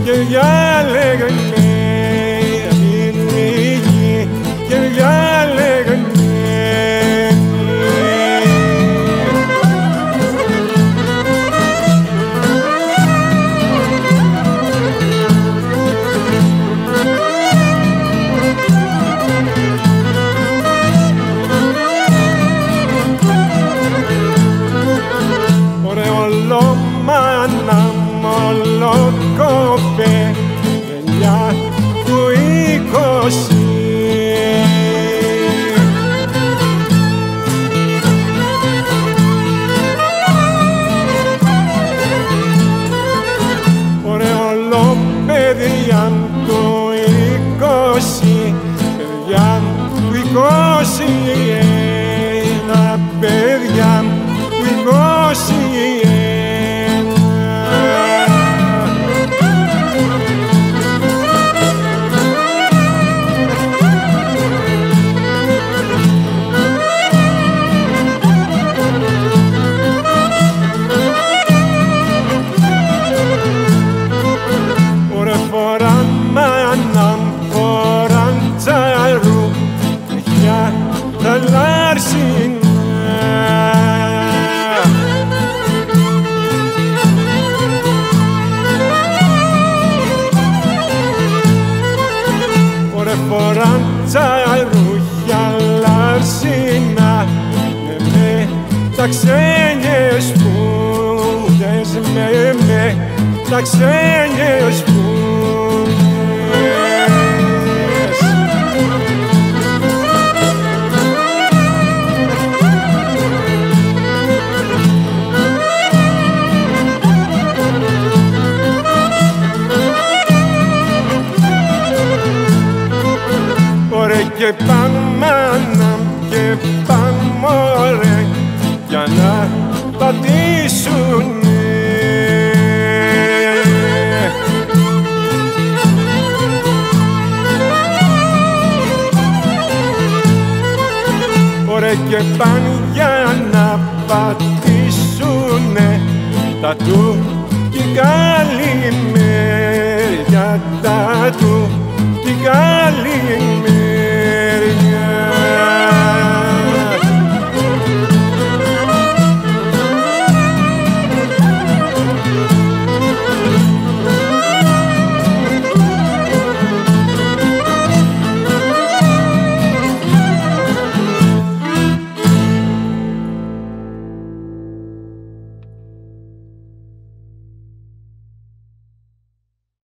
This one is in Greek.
και διάλεγανε αμήνυγη και διάλεγανε. Μάνα μόλο κοπέ γενιά του 20. Ωραία όλο παιδιά του 20, παιδιά του 20, ένα παιδιά του 20. Τα ξένιες σπούδες τα ξένιες σπούδες. Ωραία και πάμε και πάμε ωραία για να πατήσουνε. Ωραία και πάνε για να πατήσουνε τα του κι καλή μεριά, τα του κι καλή